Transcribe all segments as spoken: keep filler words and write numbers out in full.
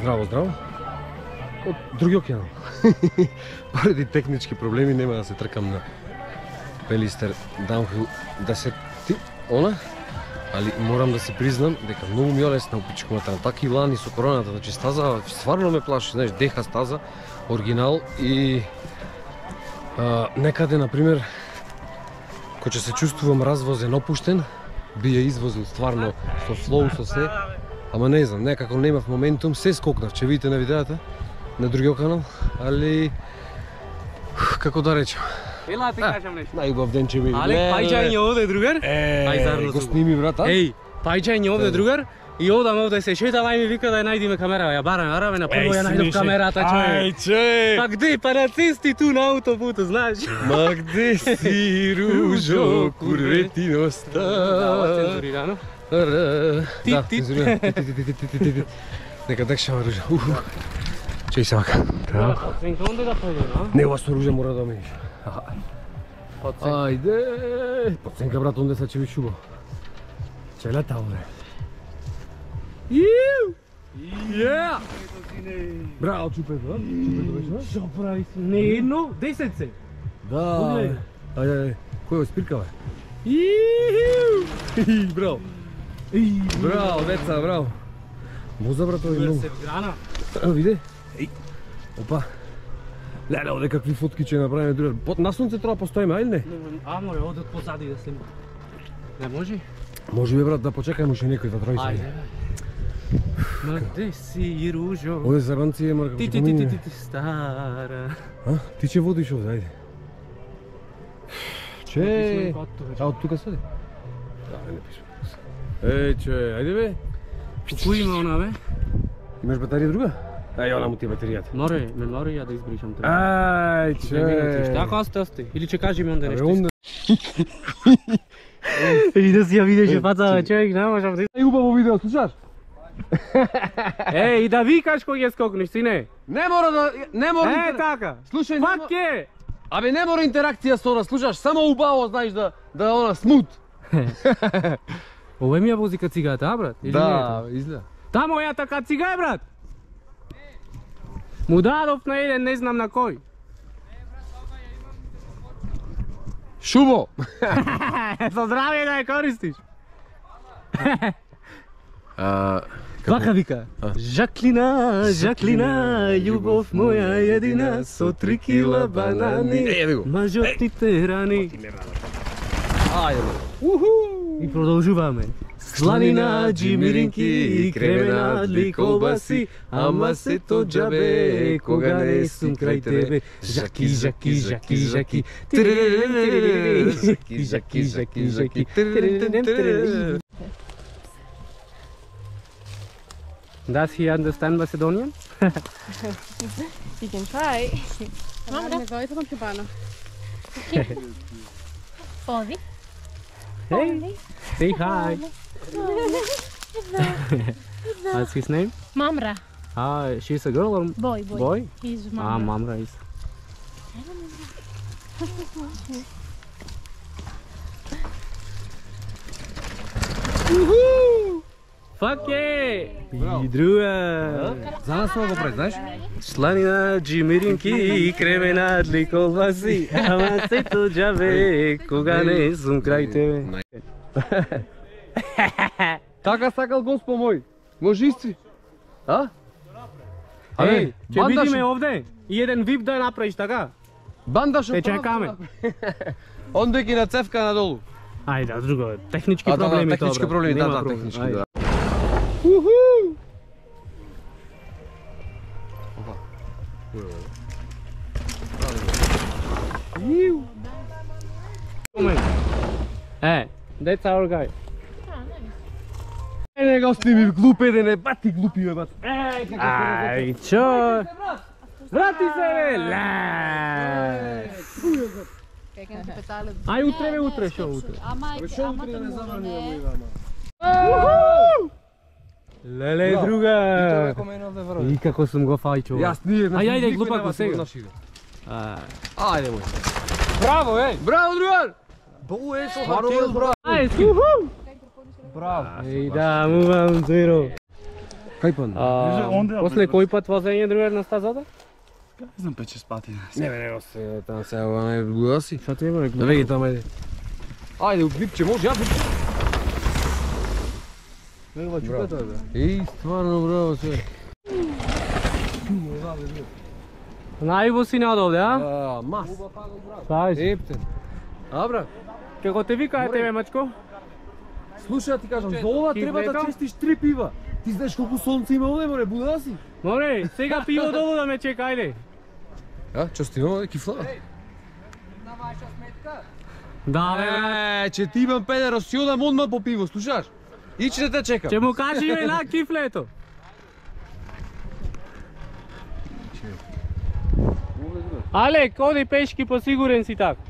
Здраво, здраво. Од други океан. Поради технички проблеми нема да се тркам на Пелистер Даунхил десети, она, али морам да се признам дека многу ми олесна упичкувата на таки лани со короната, значи стаза стварно ме плаши, знаеш, деха стаза, оригинал и а, некаде, например, кој ќе се чувствувам развозен, опуштен, би ја извозил стварно со флоу, со се, ама не знам, некако немав моментум, се скокнав, ќе видите на видеата на другиот канал, али како да речем. Ела ти кажам нешто. Најубав ден ќе види. Але пајчање овде другар. Ај заедно го сними брат, а? Еј, пајчање овде другар. И овдам овде се шетам, ај ми вика да ја најдиме камера, ја бараме, бараме на прво ја најдов камерата, човек. Ај, човек. Па где, па на цести ту на аутопуту, знаеш? Ма где си, ружо, курветиноста? Да, цензурирано. Да, цензурирано. Нека так шама ружа. Чеј се вака. Оценка онде да појде, no? Не, ова со ружа мора да мениш. Ајде. Подценка брат, онде са ќе ви шуба. Ќе лета овде. Иу! Ја! Браво, чупето, а? Чупето беше, Шо прави се? Не едно, десет се. да? Ајде, ајде. Кој е спирка, бе? Иу! Браво. Браво, деца, браво. Моза, брат, овој многу. Се вграна. Виде? Еј. Опа. Леле, овде какви фотки ќе направиме другар. Под на сонце треба постоиме, ајде не? А, море, оде од позади да снимам. Не може? Може би брат да почекаме уште некој да тројца. Ајде. Ма де си, ружо? Овде заранци е марка. Ти, ти, ти, ти, ти, ти, стара. А? Ти ќе водиш овде, ајде. Че. А од тука седи? Да, не пишам. Еј, че, ајде бе. Кој има она, бе? Имаш батерија друга? Ај, она му ти е батеријата. Море, меморија да избришам треба. Ај, че. Ако осте, осте. Или ќе кажи ми онде Абе, нешто. онде. И да си ја видеше фацата, човек, не можам да... Ај, убаво видео, слушаш? Е, и да викаш кој ќе скокнеш, сине. Не мора да... Не мора... Е, така. Слушај, Фак е! Абе, не мора интеракција со она, слушаш, само убаво, знаеш, да, да она, смут. Ова ми ја вози кацигата, а, брат? Или не е тоа? изгледа. Та мојата кацига е, брат! Му дадов на еден, не знам на кој. Шубо! Со здравие да ја користиш. А, Вака вика. Жаклина, Жаклина, љубов моја едина, со три кила банани, Еде го. мажотите рани. Ајде. Уху! И продолжуваме. Сланина, джимиринки, кременадли колбаси, ама се то џабе, кога не сум крај тебе. Жаки, жаки, жаки, жаки. Жаки, жаки, жаки, жаки. Does he understand Macedonian? You can try. Mom, ne zove se Cubano. Povi. Hey, say hi. What's his name? Mamra. Ah, she's a girl or Boy, boy. boy? He's Ah, Mamra. Mamra is. Fuck yeah! И друга! За нас само го прави, знаеш? Сланина, джимиринки и кременадли колбаси, ама се то џабе, кога не сум крај тебе. Така сакал Господ мој. Може исти? А? Еј, ќе банда видиме шо- овде и еден вип да направиш, така? Банда шо Те прави? чекаме. Онде ги на цевка надолу. Ајде, друго, технички А, да, проблеми тоа. технички брат. проблеми, да, Нема да, проблем. технички, Ајде. да. Moment. Е, that's our guy. Е, не го сними глупе, да не бати глупи, бе, бат. Еј, како Ај, чо? Врати се, бе! Ле! Ај, утре, бе, утре, шо утре? Шо утре да не забранија мој вама? Леле, Тоа друга! е коме овде врво. И како сум го фајчо. Јас ние на Ај, ајде, никој глупако нема сега. сигурно шиде. Ај. Ајде мој. Браво, еј! Браво, другар! Бо е со Браво, браво. Ај, уху! Браво. Еј, да, мувам, зеро. Кај па? А, после кој пат возење другар на стазата? Не знам пет шест пати. Не бе, не се таа се ова не буда си. Што ти има? Да веги таму ајде. Ајде, випче, може ја випче. Нема чупата бе. Еј, стварно браво све. Најво си надоле, а? А, мас. Стај си. Ептен. А брат, Како те вика тебе мачко? слушај ти кажам, за ова треба да Кифлето? честиш три пива. Ти знаеш колку сонце има овде, море, буда си. Море, сега пиво долу да ме чека, ајде. А, што стимам овде кифла? Да, бе, брат. Е, че ти имам педеро, си одам одма по пиво, слушаш? Ич да те чекам. Ќе му кажи име на кифлето. Алек, оди пешки, посигурен си так.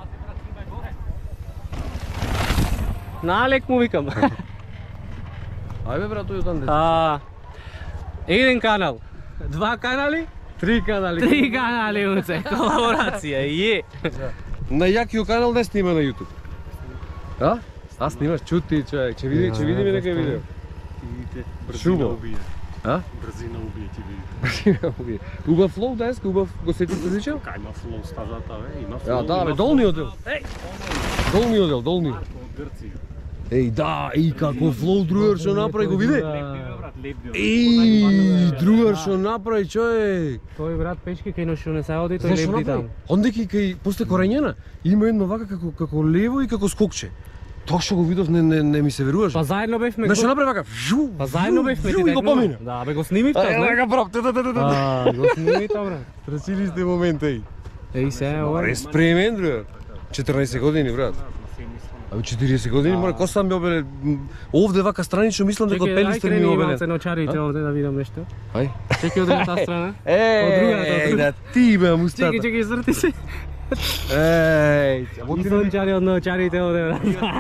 На Алек му викам. Ајде брат, тој одан дете. А, еден канал, два канали, Три канали. три канали, уце, колаборација, е. На јакиот канал не снима на YouTube. А? А снимаш, чути човек, ќе види, ќе видиме дека видео. Видите, Шумо. брзина убие. А? Брзина убие ти видите. Убав флоу денеска, убав го сетите зичал? Кај има флоу стазата, бе, има флоу. Ja, da, има bе, флоу. dolniot deel. Dolniot deel, dolniot. Од Грција. Ej, da, ej, kako flow drugar što napravi, go vidi? Лепдио, брат, лепдио. Ej, drugar što napravi, čovjek. Тој брат пешки кај што не се оди, тој Знаеш што лепди направи? таму. Онде ки кај после Корењена има едно вака како како лево и како скокче. Тоа што го видов не не не ми се веруваше. Па заедно бевме. Знаеш што направи вака? Жу, Па заедно бевме жу, и го помина. Да, бе го снимив тоа, Ај, знаеш? вака прав, та та та та. А, го сними тоа, брат. Страшили сте момент, ej. Еј се, ова. Аре, спремен, другар. четрнаесет години, брат. Абе, четириесет години, мора, ко сам ми обеле, овде вака странично, мислам дека од Чекај, ај Пелистер ми крени обеле. малце на очарите овде да видам нешто. Ај. Чекај од другата страна. Од Еј, другата, од да ти бе мустата. Чекај, чекај, зрти се. Еј, И сончари од на очарите овде, брат.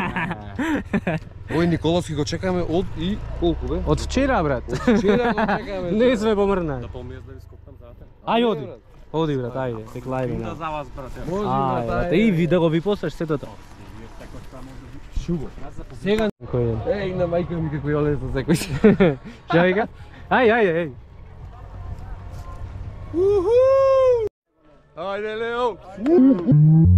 Ој Николовски го чекаме од и колку бе? Од вчера, брат. Вчера го чекаме. Не сме помрна. Помиеш да ви скопам заате? Ај оди. Оди, брат, ајде, тек лајде. Да за вас, брате. Може Ај, брат, брат, и ви да го ви послаш сето тоа. Шуго. Сега Кој е? еј на мајка ми како јоле со секој. Што вика? Ај, ајде, еј. Ајде Лео.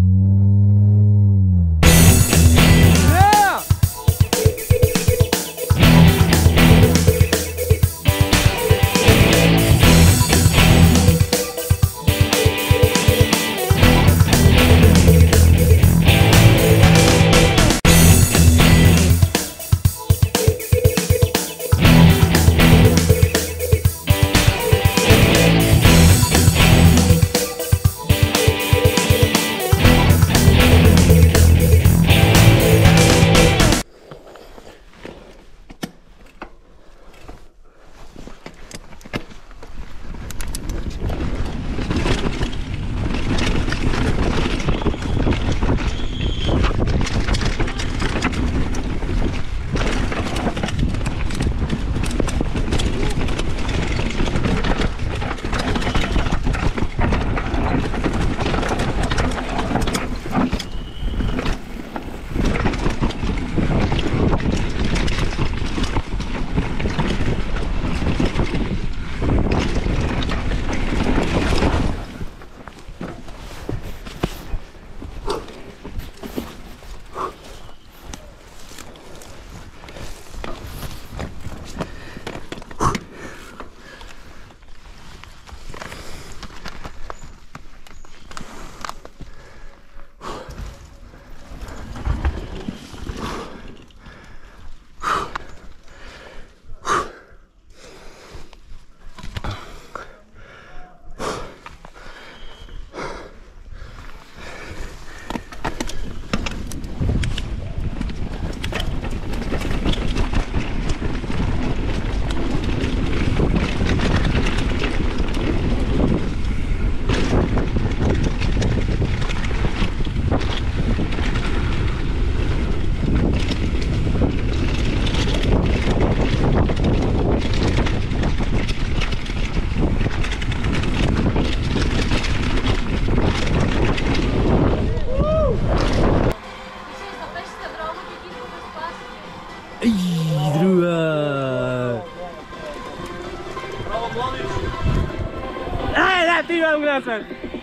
Ej, da ti vam glasat!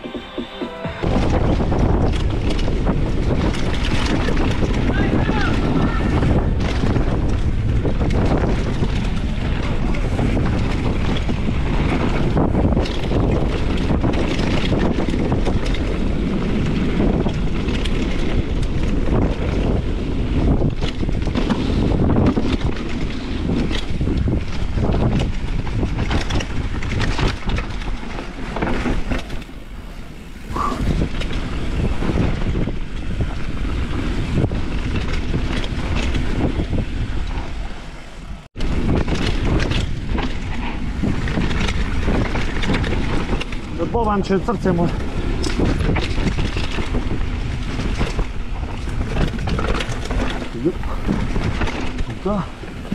Boban će srce mu. Da.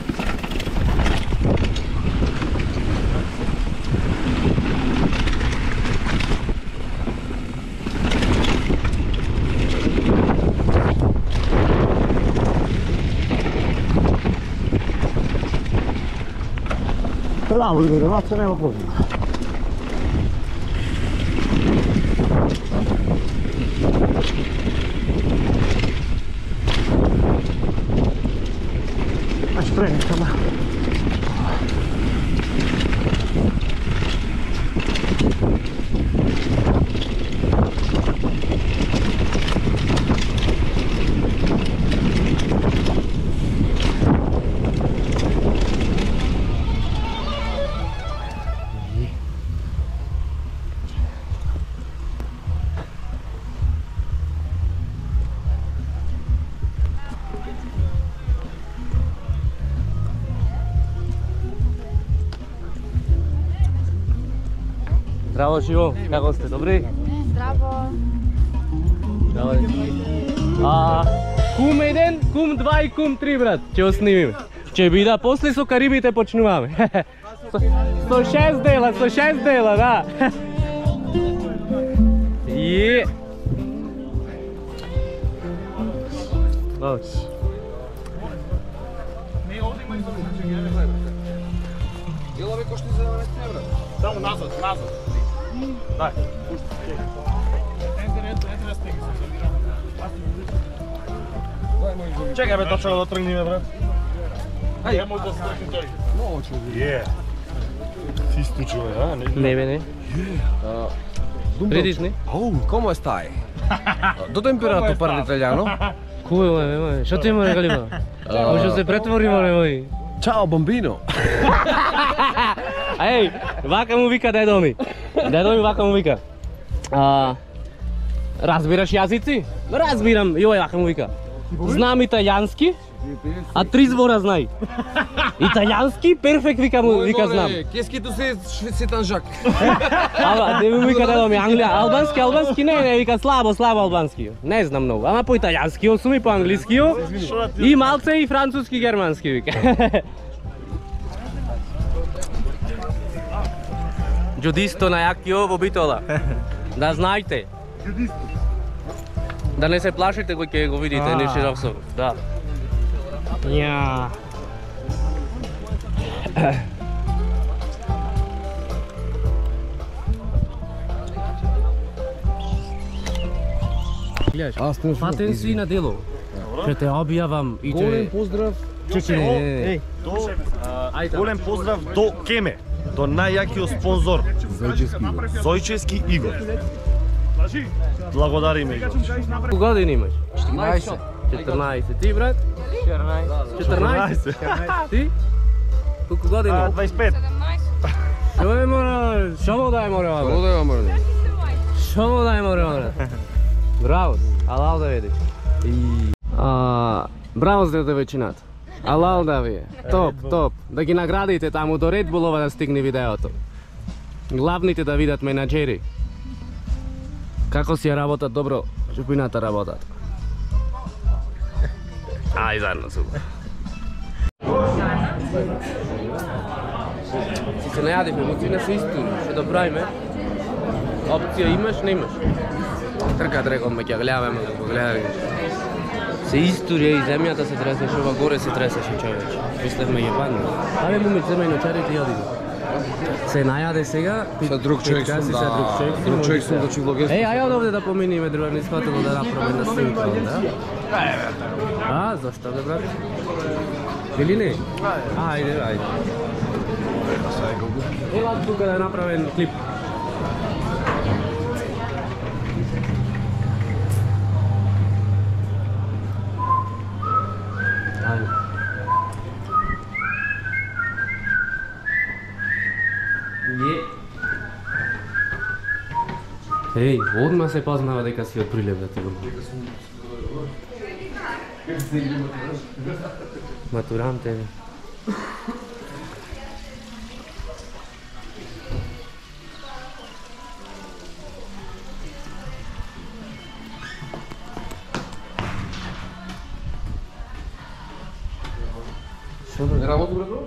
Bravo, Igor, noć se nema problema. Znači trening tamo. Zdravo, živo, kako ste, dobri? Zdravo. Zdravo. A, kum jedan, kum dva i kum tri, brat, če vas snimim. Če bi da, posle so Karibite počnuvame. sto šest dela, sto šest dela, da. Je. Doć. Jel' ove košti za dvanaest evra? Samo nazad, nazad. Daj, pušti. Enter, enter, enter, stigi se. Čekaj, be, točno da trgnime, brat. Ajde. Nemoj da se trgnim той. Много човек. Je. Si stučio, a? Ne, be, ne. Vidiš, ne? Ау, come stai? До температо parli italiano? Кое, бе, бе, що ти море галима? Може се претвори, море мой. Ciao bambino. Ej, вака му вика дедо ми. Дедо ми вака му вика. А, разбираш язици? Разбирам, јој вака му вика. Знам италијански, а три збора знај. Италијански, перфект вика му, вика знам. Qu'est-ce tu sais c'est un Jacques? Ала, де му вика дедо ми, Англија, албански, албански, не, не, вика слабо, слабо албански. Не знам многу, ама по италијански, осуми по англиски, и малце и француски, германски вика. Джудисто на јакио во битола. Да знаете. Да не се плашите кога ќе го видите, не Шировсов. Да. Ја. Аз не Патен си на дело. Ќе те објавам и Голем ќе... поздрав. Чекай, не, не, не. До, голем поздрав до Кеме, до најјакиот спонзор. Зојчески Игор. Зојчески Игор. Благодариме, Игор. Колку години имаш? четиринаесет. четрнаесет. Ти, брат? четрнаесет. Ти? Колку години? дваесет и пет. Шо е мора? Шо му дај мора? Само да ја мрде. Шо му дај мора, брат? Браво, алал да видиш. А, браво за вечината. Алал да ви е. Топ, топ. Да ги наградите таму до Red Bullова да стигне видеото. Главните да видат менаџери. Како си ја работат добро, чупината работат. Ај, заедно супер. Си се најадивме, муцина се истори, што да правиме? Опција имаш, не имаш? Тркат рекол ме ќе гледаме, како гледаме. Се историја и земјата се тресеше, ова горе се тресеше човече. Мислевме ја падне. Абе момич, земај ночарите и одиме. се најаде сега. Са друг човек Петка сум, си, са друг човек да. си, Друг човек може сум, да. значи влогест. Еј, ајде овде да поминиме друга не схватило да направиме на снимка онда. А, зашто бе брат? Или не? Ајде, ајде. Ела тука да направим клип. Ајде. Е. Еј, одма се познава дека си од Прилеп да ти го. Матуранте. Што да Не работи брато?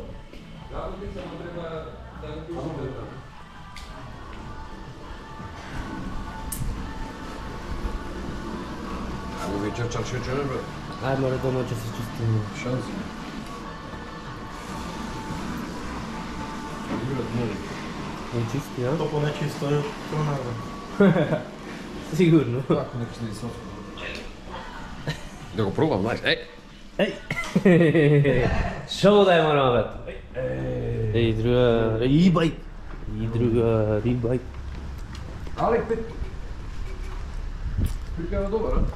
Ами вечер чарши чуме бе. Ај, море дома ќе се чувствувам. Шанси. Не чисти, а? To po nečisto je to nada. Сигурно. Како неки следи сос. Да го пробам, знаеш. Еј! Еј! Што го дај мора, брат? Еј, друга... Рибај! И друга рибај. Але пет. Прикава добар, а?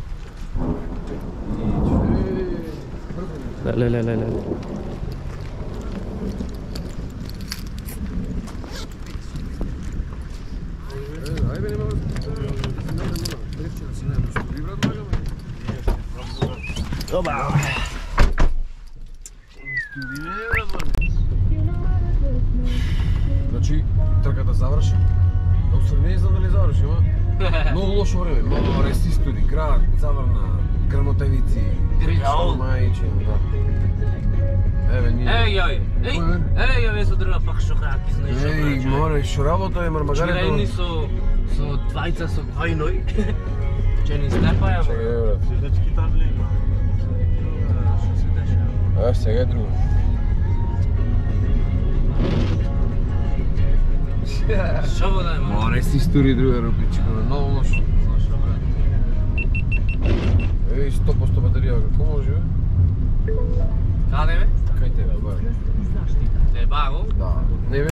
Леле, леле, леле. Ајде нема. Dobar. Значи, трката заврши. Доктор не знам дали заврши, ама многу лошо време, многу рести студи, град, заврна, грмотевици, Гряул. мајче, да. Еве ние. Еј, јој! Еј! Еј, јој, со друга пак што краки, знаеш што Еј, море, што работа е мармагарето. Чирени со... со двајца со двајној. Че ни степаја, Чекај, бе. брат. Sjedečki tam lima. Што се дешава? А, сега е друго. Што го дај, ма? Ма, рести стури друга рупичка, многу лошо. Зашто, брат? Еј, сто по сто батерија, како може, бе? Каде, бе? Кај тебе, бар? Те баго? Да. Не, бе,